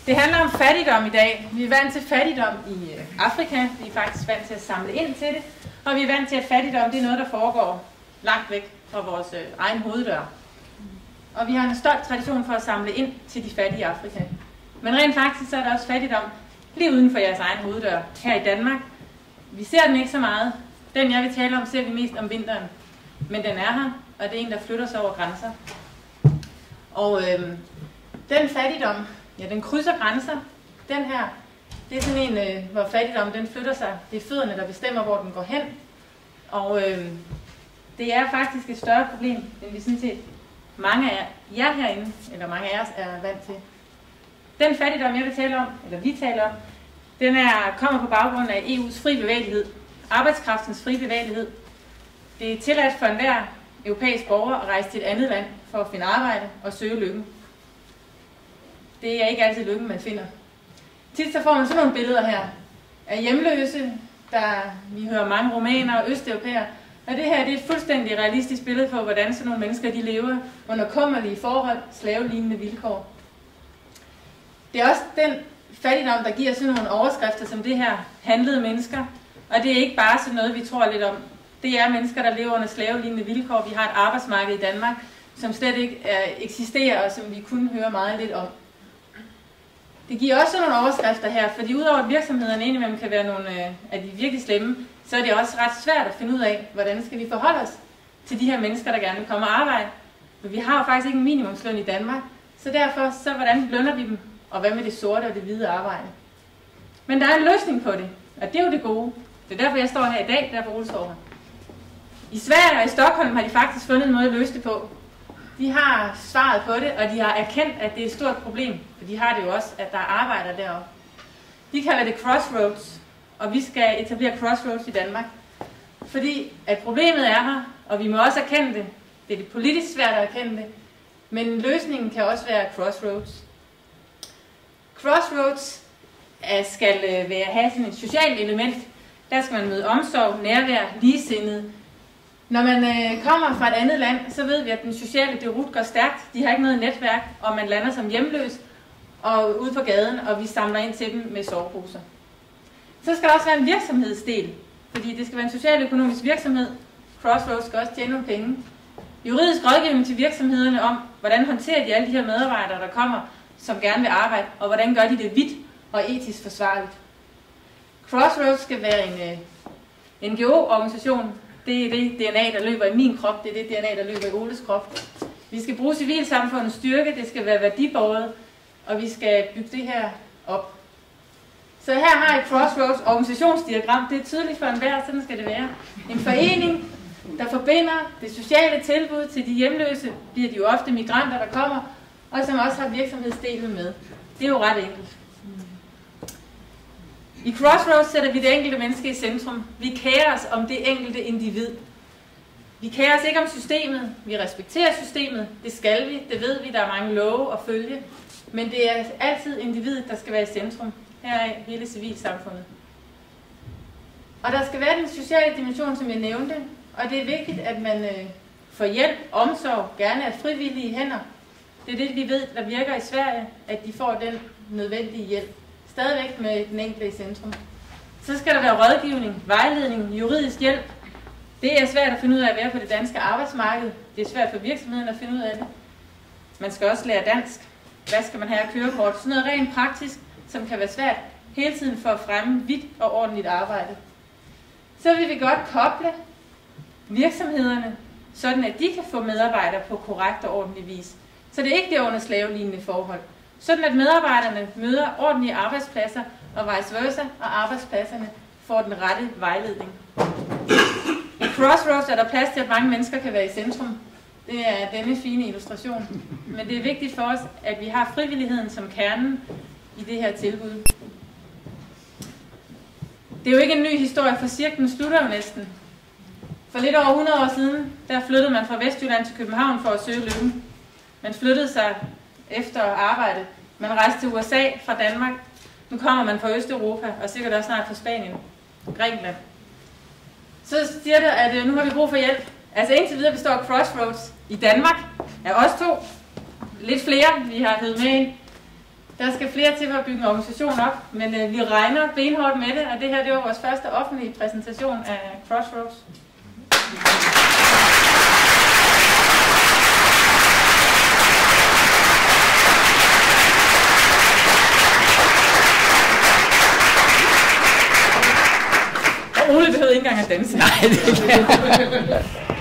Det handler om fattigdom i dag. Vi er vant til fattigdom i Afrika. Vi er faktisk vant til at samle ind til det. Og vi er vant til, at fattigdom det er noget, der foregår langt væk fra vores egen hoveddør. Og vi har en stolt tradition for at samle ind til de fattige i Afrika. Men rent faktisk så er der også fattigdom lige uden for jeres egen hoveddør her i Danmark. Vi ser den ikke så meget. Den jeg vil tale om, ser vi mest om vinteren. Men den er her, og det er en, der flytter sig over grænser. Og den fattigdom, ja, den krydser grænser. Den her, det er sådan en, hvor fattigdom den flytter sig. Det er fødderne, der bestemmer, hvor den går hen. Og det er faktisk et større problem, end vi sådan set mange af jer herinde, eller mange af os er vant til. Den fattigdom, jeg vil tale om, eller vi taler om, den kommer på baggrund af EU's fri bevægelighed. Arbejdskraftens fri bevægelighed. Det er tilladt for enhver europæisk borger at rejse til et andet land for at finde arbejde og søge lykken. Det er ikke altid lykken, man finder. Tit så får man sådan nogle billeder her af hjemløse, vi hører mange rumænere og østeuropæere. Og det her det er et fuldstændig realistisk billede på, hvordan sådan nogle mennesker de lever under kummerlige forhold, slavelignende vilkår. Det er også den fattigdom, der giver sådan nogle overskrifter som det her, handlede mennesker. Og det er ikke bare sådan noget, vi tror lidt om. Det er mennesker, der lever under slavelignende vilkår. Vi har et arbejdsmarked i Danmark, som slet ikke eksisterer, og som vi kun hører meget lidt om. Det giver også sådan nogle overskrifter her, fordi udover at virksomhederne indimellem kan være nogle af de virkelig slemme, så er det også ret svært at finde ud af, hvordan skal vi forholde os til de her mennesker, der gerne vil komme og arbejde. For vi har jo faktisk ikke en minimumsløn i Danmark, så derfor, så hvordan lønner vi dem, og hvad med det sorte og det hvide arbejde? Men der er en løsning på det, og det er jo det gode. Det er derfor, jeg står her i dag, derfor Ole står her. I Sverige og i Stockholm har de faktisk fundet en måde at løse det på. De har svaret på det, og de har erkendt, at det er et stort problem. For de har det jo også, at der er arbejder deroppe. De kalder det Crossroads, og vi skal etablere Crossroads i Danmark. Fordi at problemet er her, og vi må også erkende det. Det er lidt politisk svært at erkende det. Men løsningen kan også være Crossroads. Crossroads skal have sådan et socialt element. Der skal man møde omsorg, nærvær, ligesindede. Når man kommer fra et andet land, så ved vi, at den sociale derut går stærkt. De har ikke noget netværk, og man lander som hjemløs og ude på gaden, og vi samler ind til dem med soveposer. Så skal der også være en virksomhedsdel, fordi det skal være en socialøkonomisk virksomhed. Crossroads skal også tjene nogle penge. Juridisk rådgivning til virksomhederne om, hvordan håndterer de alle de her medarbejdere, der kommer, som gerne vil arbejde, og hvordan gør de det hvidt og etisk forsvarligt. Crossroads skal være en NGO-organisation. Det er det DNA, der løber i min krop. Det er det DNA, der løber i Oles krop. Vi skal bruge civilsamfundets styrke. Det skal være værdibåret. Og vi skal bygge det her op. Så her har jeg et Crossroads organisationsdiagram. Det er tydeligt for enhver, sådan skal det være. En forening, der forbinder det sociale tilbud til de hjemløse. Bliver de jo ofte migranter, der kommer. Og som også har virksomhedsdelen med. Det er jo ret enkelt. I Crossroads sætter vi det enkelte menneske i centrum. Vi kærer os om det enkelte individ. Vi kærer os ikke om systemet. Vi respekterer systemet. Det skal vi. Det ved vi. Der er mange love at følge. Men det er altid individet, der skal være i centrum. Her er hele civilsamfundet. Og der skal være den sociale dimension, som jeg nævnte. Og det er vigtigt, at man får hjælp, omsorg, gerne af frivillige hænder. Det er det, vi ved, der virker i Sverige, at de får den nødvendige hjælp. Stadigvæk med den enkelte i centrum. Så skal der være rådgivning, vejledning, juridisk hjælp. Det er svært at finde ud af at være på det danske arbejdsmarked. Det er svært for virksomheden at finde ud af det. Man skal også lære dansk. Hvad skal man have af kørekort? Sådan noget rent praktisk, som kan være svært hele tiden for at fremme hvidt og ordentligt arbejde. Så vil vi godt koble virksomhederne, sådan at de kan få medarbejdere på korrekt og ordentlig vis. Så det er ikke det under slavelignende forhold. Sådan at medarbejderne møder ordentlige arbejdspladser, og vice versa, og arbejdspladserne får den rette vejledning. I Crossroads er der plads til, at mange mennesker kan være i centrum. Det er denne fine illustration. Men det er vigtigt for os, at vi har frivilligheden som kernen i det her tilbud. Det er jo ikke en ny historie, for cirklen slutter jo næsten. For lidt over 100 år siden, der flyttede man fra Vestjylland til København for at søge lykken. Man flyttede sig efter arbejde. Man rejste til USA fra Danmark. Nu kommer man fra Østeuropa, og sikkert også snart fra Spanien, Grækenland. Så siger det, at nu har vi brug for hjælp. Altså indtil videre består Crossroads i Danmark af os to. Lidt flere, vi har hævet med ind. Der skal flere til for at bygge en organisation op, men vi regner benhårdt med det, og det her det var vores første offentlige præsentation af Crossroads. Og Ole behøvede ikke engang at danse. Nej, det kan